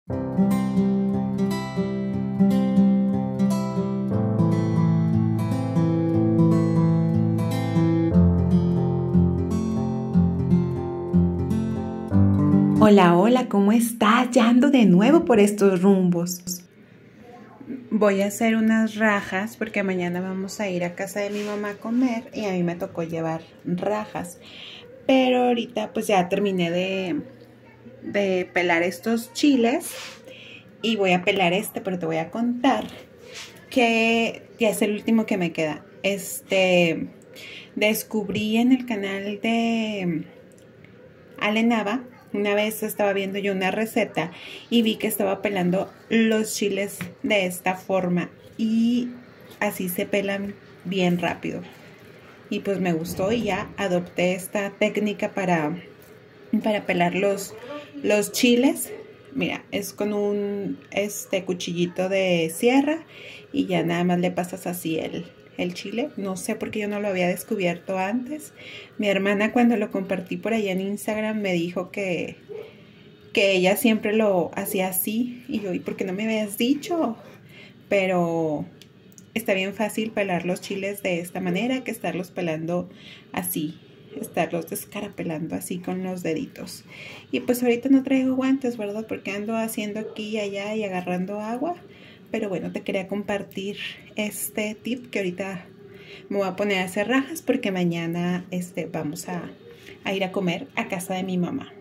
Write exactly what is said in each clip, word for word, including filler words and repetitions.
Hola, hola, ¿cómo estás? Ya ando de nuevo por estos rumbos. Voy a hacer unas rajas porque mañana vamos a ir a casa de mi mamá a comer y a mí me tocó llevar rajas. Pero ahorita pues ya terminé de, de pelar estos chiles y voy a pelar este, pero te voy a contar que ya es el último que me queda. Este, descubrí en el canal de Ale Nava. Una vez estaba viendo yo una receta y vi que estaba pelando los chiles de esta forma y así se pelan bien rápido. Y pues me gustó y ya adopté esta técnica para, para pelar los, los chiles. Mira, es con un este cuchillito de sierra y ya nada más le pasas así el, el chile. No sé por qué yo no lo había descubierto antes. Mi hermana, cuando lo compartí por allá en Instagram, me dijo que, que ella siempre lo hacía así. Y yo, ¿y por qué no me habías dicho? Pero está bien fácil pelar los chiles de esta manera que estarlos pelando así. Estarlos descarapelando así con los deditos. Y pues ahorita no traigo guantes, ¿verdad? Porque ando haciendo aquí y allá y agarrando agua. Pero bueno, te quería compartir este tip que ahorita me voy a poner a hacer rajas porque mañana este, vamos a, a ir a comer a casa de mi mamá.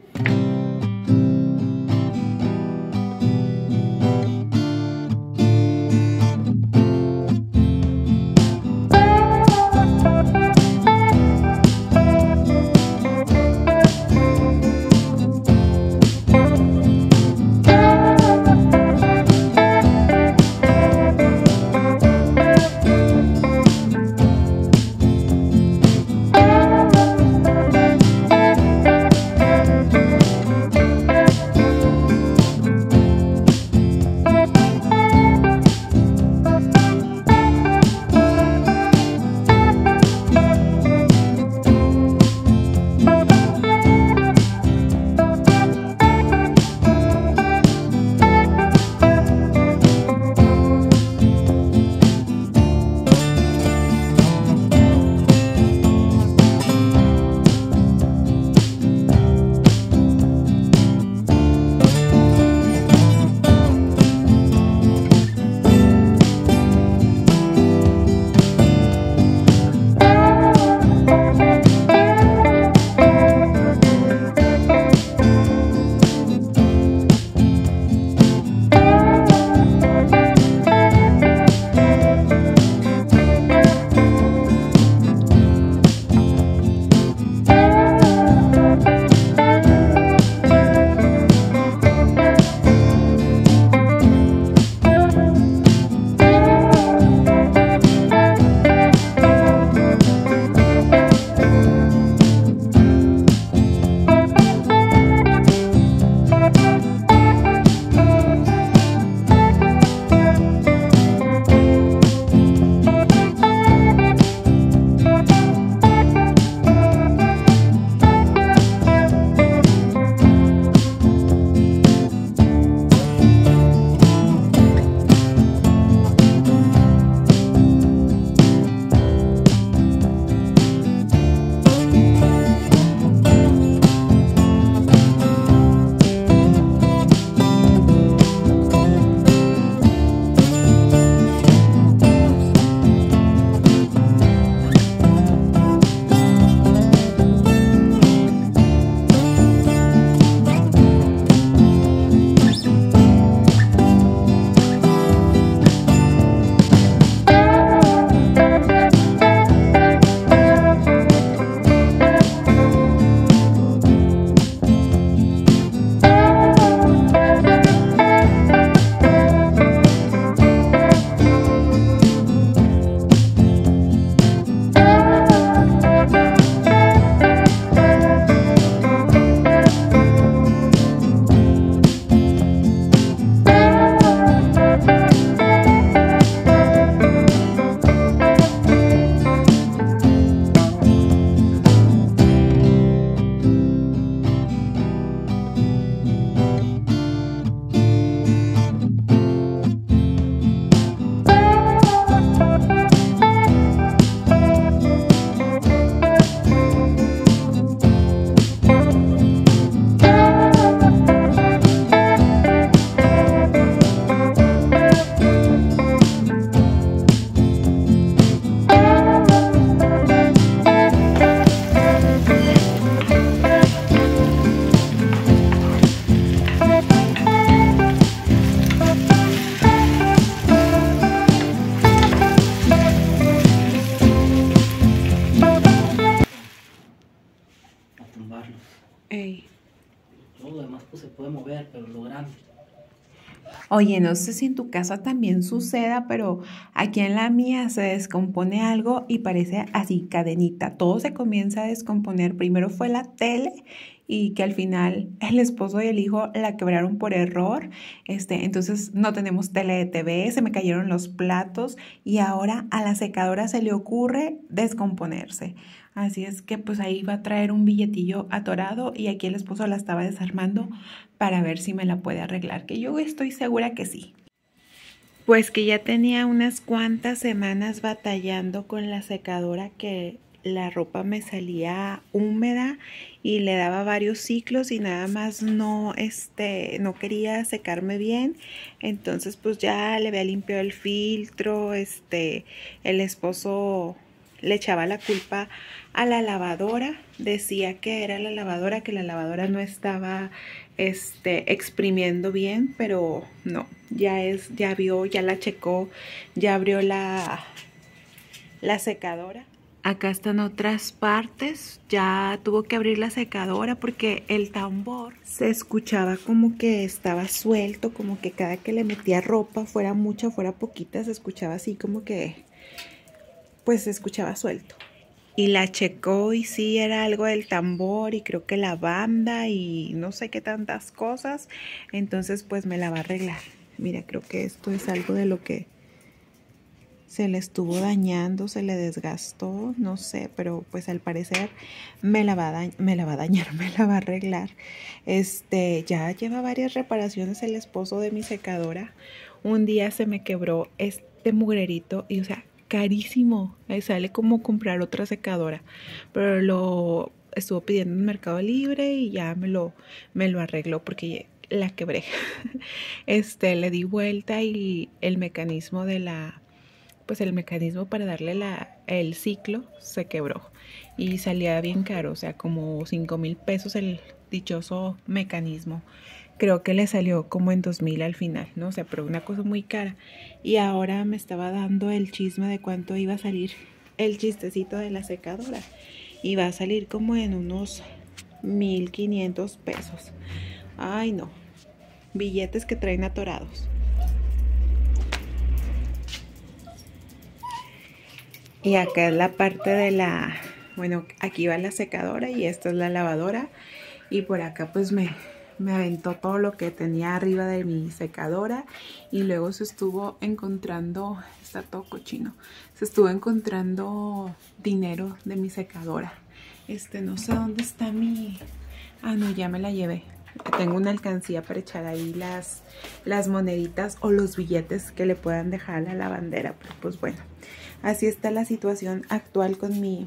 Oye, no sé si en tu casa también suceda, pero aquí en la mía se descompone algo y parece así cadenita. Todo se comienza a descomponer. Primero fue la tele y que al final el esposo y el hijo la quebraron por error. Este, entonces no tenemos tele de T V, se me cayeron los platos y ahora a la secadora se le ocurre descomponerse. Así es que pues ahí va a traer un billetillo atorado y aquí el esposo la estaba desarmando para ver si me la puede arreglar, que yo estoy segura que sí. Pues que ya tenía unas cuantas semanas batallando con la secadora, que la ropa me salía húmeda y le daba varios ciclos y nada más no, este, no quería secarme bien. Entonces pues ya le había limpiado el filtro, este, el esposo le echaba la culpa a la lavadora, decía que era la lavadora, que la lavadora no estaba este, exprimiendo bien, pero no, ya es, ya vio, ya la checó, ya abrió la, la secadora. Acá están otras partes, ya tuvo que abrir la secadora porque el tambor se escuchaba como que estaba suelto, como que cada que le metía ropa, fuera mucha, fuera poquita, se escuchaba así como que pues se escuchaba suelto. Y la checó y sí era algo del tambor y creo que la banda y no sé qué tantas cosas. Entonces pues me la va a arreglar. Mira, creo que esto es algo de lo que se le estuvo dañando, se le desgastó, no sé, pero pues al parecer me la va a, me la va a dañar, me la va a arreglar. Este, ya lleva varias reparaciones el esposo de mi secadora. Un día se me quebró este mugrerito y o sea, carísimo, ahí sale como comprar otra secadora, pero lo estuvo pidiendo en Mercado Libre y ya me lo, me lo arregló porque la quebré. Este, le di vuelta y el mecanismo de la, pues el mecanismo para darle la, el ciclo se quebró y salía bien caro, o sea, como cinco mil pesos el dichoso mecanismo. Creo que le salió como en dos mil al final, ¿no? O sea, pero una cosa muy cara. Y ahora me estaba dando el chisme de cuánto iba a salir el chistecito de la secadora. Y va a salir como en unos mil quinientos pesos. Ay, no. Billetes que traen atorados. Y acá es la parte de la... Bueno, aquí va la secadora y esta es la lavadora. Y por acá pues me... me aventó todo lo que tenía arriba de mi secadora y luego se estuvo encontrando, está todo cochino, se estuvo encontrando dinero de mi secadora. Este, no sé dónde está mi... Ah, no, ya me la llevé. Tengo una alcancía para echar ahí las, las moneditas o los billetes que le puedan dejar a la lavandera. Pero pues bueno, así está la situación actual con mi...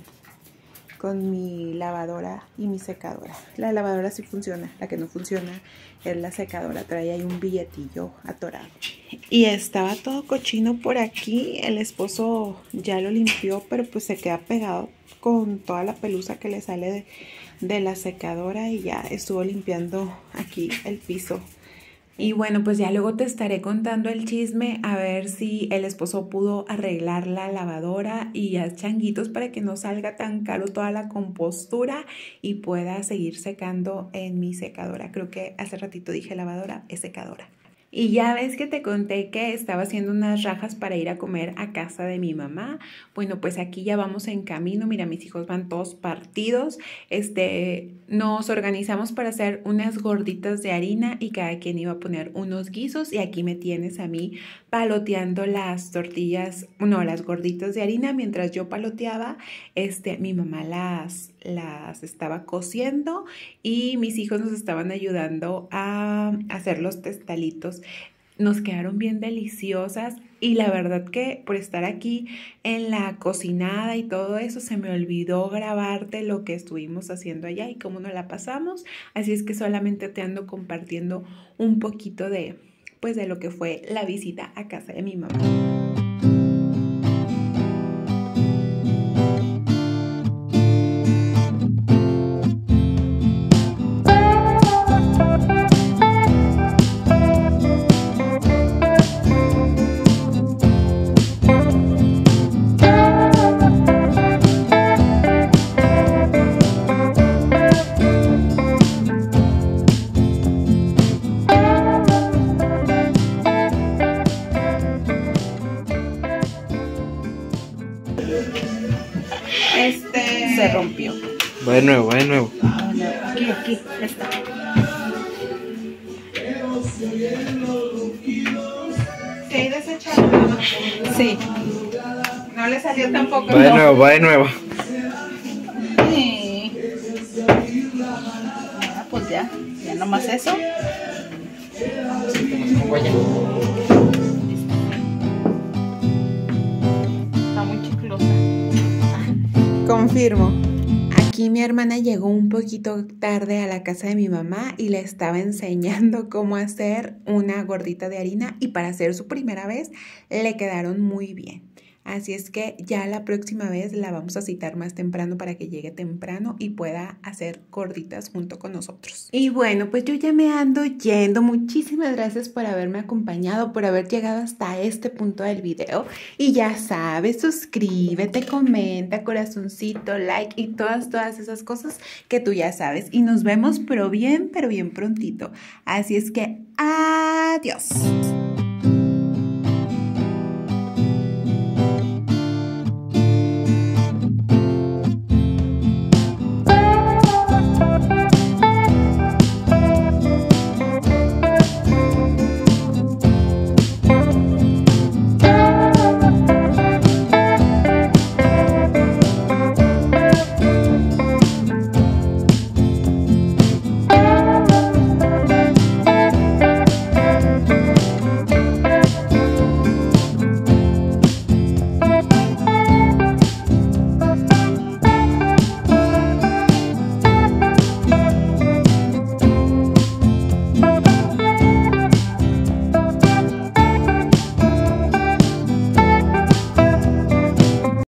con mi lavadora y mi secadora. La lavadora sí funciona, la que no funciona es la secadora, trae ahí un billetillo atorado. Y estaba todo cochino por aquí, el esposo ya lo limpió, pero pues se queda pegado con toda la pelusa que le sale de, de la secadora y ya estuvo limpiando aquí el piso. Y bueno, pues ya luego te estaré contando el chisme a ver si el esposo pudo arreglar la lavadora y ya changuitos para que no salga tan caro toda la compostura y pueda seguir secando en mi secadora. Creo que hace ratito dije lavadora, es secadora. Y ya ves que te conté que estaba haciendo unas rajas para ir a comer a casa de mi mamá. Bueno, pues aquí ya vamos en camino. Mira, mis hijos van todos partidos. Este, nos organizamos para hacer unas gorditas de harina y cada quien iba a poner unos guisos. Y aquí me tienes a mí paloteando las tortillas, no, las gorditas de harina. Mientras yo paloteaba, este, mi mamá las, las estaba cociendo y mis hijos nos estaban ayudando a hacer los testalitos. Nos quedaron bien deliciosas y la verdad que por estar aquí en la cocinada y todo eso se me olvidó grabarte lo que estuvimos haciendo allá y cómo nos la pasamos, así es que solamente te ando compartiendo un poquito de, pues, de lo que fue la visita a casa de mi mamá. Va de nuevo, va de nuevo. Aquí, aquí, está. ¿Se ha desechado? Sí. No le salió tampoco. Va de no. nuevo, va de nuevo. Sí. Ah, pues ya, ya nomás eso. Está muy chiclosa. Confirmo. Aquí mi hermana llegó un poquito tarde a la casa de mi mamá y le estaba enseñando cómo hacer una gordita de harina y para hacer su primera vez le quedaron muy bien. Así es que ya la próxima vez la vamos a citar más temprano para que llegue temprano y pueda hacer gorditas junto con nosotros. Y bueno, pues yo ya me ando yendo. Muchísimas gracias por haberme acompañado, por haber llegado hasta este punto del video. Y ya sabes, suscríbete, comenta, corazoncito, like y todas, todas esas cosas que tú ya sabes. Y nos vemos pero bien, pero bien prontito. Así es que adiós.